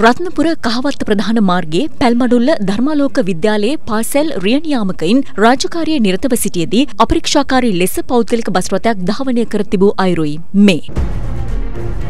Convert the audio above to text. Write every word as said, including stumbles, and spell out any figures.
රත්නපුර කහවත්ත ප්‍රධාන මාර්ගයේ පැල්මඩුල්ල ධර්මාලෝක විද්‍යාලයේ පාසැල් රියන් යාමකයින් රාජකාරියේ නිරතව සිටියේදී අපරීක්ෂාකාරී ලෙස පෞද්ගලික බස් රථයක් ධාවනය කර තිබූ අයුරුයි මේ.